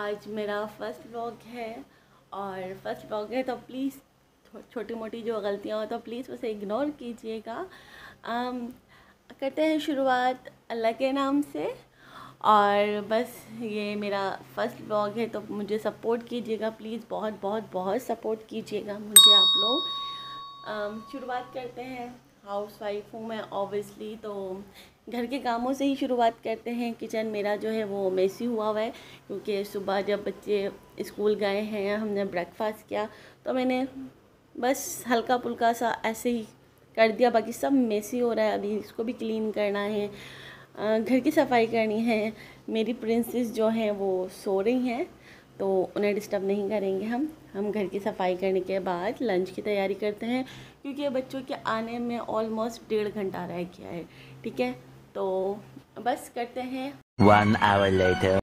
आज मेरा first vlog है और फर्स्ट व्लॉग है तो प्लीज़ छोटी मोटी जो गलतियाँ हो तो प्लीज़ उसे इग्नोर कीजिएगा। करते हैं शुरुआत अल्लाह के नाम से। और बस ये मेरा फर्स्ट व्लॉग है तो मुझे सपोर्ट कीजिएगा प्लीज़, बहुत बहुत बहुत सपोर्ट कीजिएगा मुझे आप लोग। शुरुआत करते हैं। हाउस वाइफ हूँ मैं ऑब्वियसली, तो घर के कामों से ही शुरुआत करते हैं। किचन मेरा जो है वो मेसी हुआ है क्योंकि सुबह जब बच्चे स्कूल गए हैं हमने ब्रेकफास्ट किया तो मैंने बस हल्का फुल्का सा ऐसे ही कर दिया, बाकी सब मेसी हो रहा है। अभी इसको भी क्लीन करना है, घर की सफाई करनी है। मेरी प्रिंसेस जो हैं वो सो रही हैं तो उन्हें डिस्टर्ब नहीं करेंगे हम घर की सफाई करने के बाद लंच की तैयारी करते हैं क्योंकि बच्चों के आने में ऑलमोस्ट 1.5 घंटा रह गया है। ठीक है, तो बस करते हैं। 1 hour later.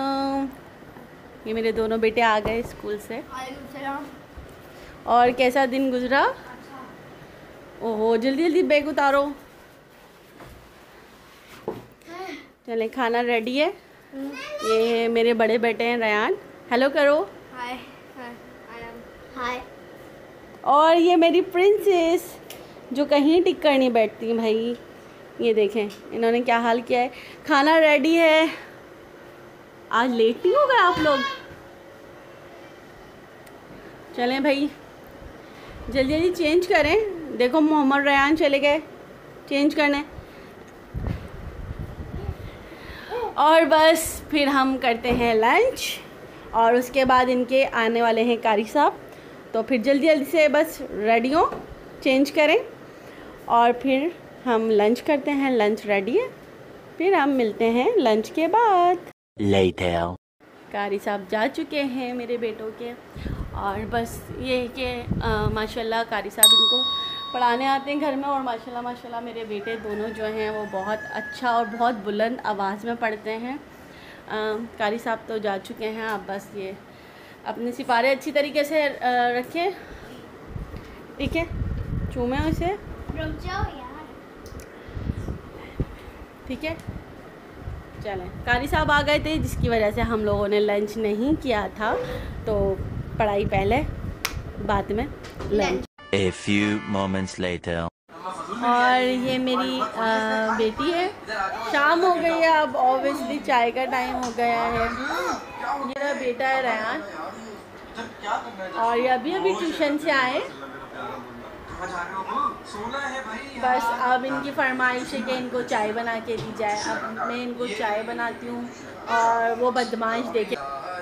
ये मेरे दोनों बेटे आ गए स्कूल से। और कैसा दिन गुजरा? ओहो, जल्दी जल्दी बैग उतारो। चले, खाना रेडी है। ये मेरे बड़े बेटे हैं रयान, हेलो करो। हाय हाय। और ये मेरी प्रिंसेस जो कहीं टिक कर नहीं बैठती भाई, ये देखें इन्होंने क्या हाल किया है। खाना रेडी है। आज लेट नहीं हो गए आप लोग? चलें भाई, जल्दी जल्दी चेंज करें। देखो मोहम्मद रयान चले गए चेंज करने। और बस फिर हम करते हैं लंच और उसके बाद इनके आने वाले हैं कारी साहब, तो फिर जल्दी जल्दी से बस रेडी हो, चेंज करें और फिर हम लंच करते हैं। लंच रेडी है, फिर हम मिलते हैं लंच के बाद। Later. कारी साहब जा चुके हैं मेरे बेटों के। और बस ये है कि माशाल्लाह कारी साहब इनको पढ़ाने आते हैं घर में, और माशाल्लाह माशाल्लाह मेरे बेटे दोनों जो हैं वो बहुत अच्छा और बहुत बुलंद आवाज़ में पढ़ते हैं। कारी साहब तो जा चुके हैं, आप बस ये अपने सिपारे अच्छी तरीके से रखें, ठीक है, चूमें उसे, रुक जाओ यार। ठीक है। चलें, कारी साहब आ गए थे जिसकी वजह से हम लोगों ने लंच नहीं किया था, तो पढ़ाई पहले बाद में lunch. A few moments later. और ये मेरी बेटी है। शाम हो गई है, अब ऑब्वियसली चाय का टाइम हो गया है। ये मेरा बेटा है रयान, और ये अभी अभी ट्यूशन से आए। बस अब इनकी फरमाइश है कि इनको चाय बना के दी जाए। अब मैं इनको चाय बनाती हूँ और वो बदमाश देखे।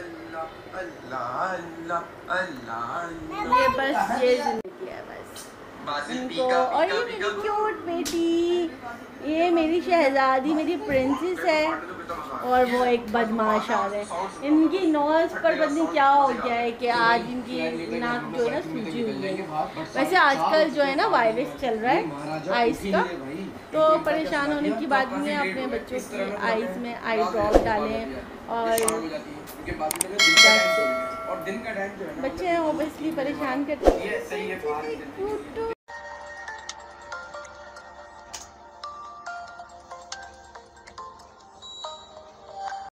ये बस ये जिंदगी है बस इनको। और ये मेरी क्यूट बेटी, ये मेरी शहजादी, मेरी प्रिंसेस है, और वो एक बदमाश आ रहा है। इनकी नोज़ पर पता नहीं क्या हो गया है कि आज इनकी नाक जो है ना सूजी हुई है। वैसे आजकल जो है ना वायरस चल रहा है आइस का, तो परेशान होने की बात नहीं है। अपने बच्चों की आइस में आई ड्रॉप डालें और बच्चे हैं ऑब्वियसली परेशान करते हैं।